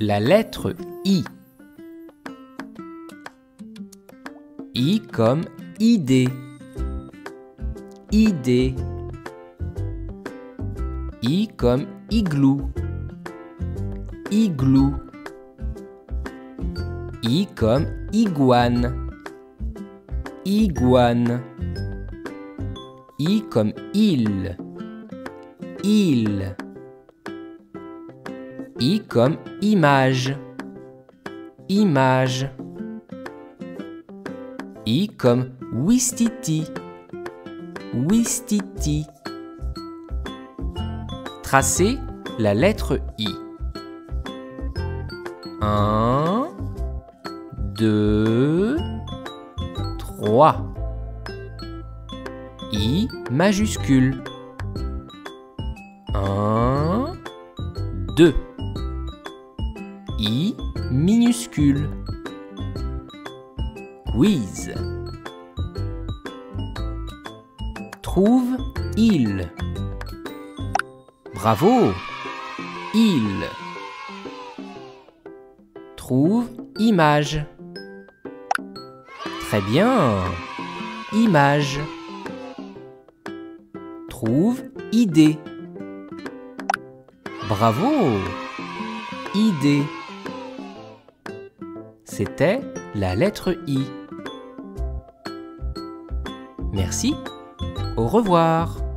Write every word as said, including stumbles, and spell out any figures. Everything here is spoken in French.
la lettre I. I comme idée. Idée. I comme igloo. Igloo. I comme iguane. Iguane. I comme île. Île. I comme image. Image. I comme ouistiti. Ouistiti. Tracez la lettre I. Un, deux, trois. I majuscule. Un, deux. I minuscule. Quiz. Trouve il. Bravo. Il. Trouve image. Très bien. Image. Trouve idée. Bravo. Idée. C'était la lettre I. Merci. Au revoir.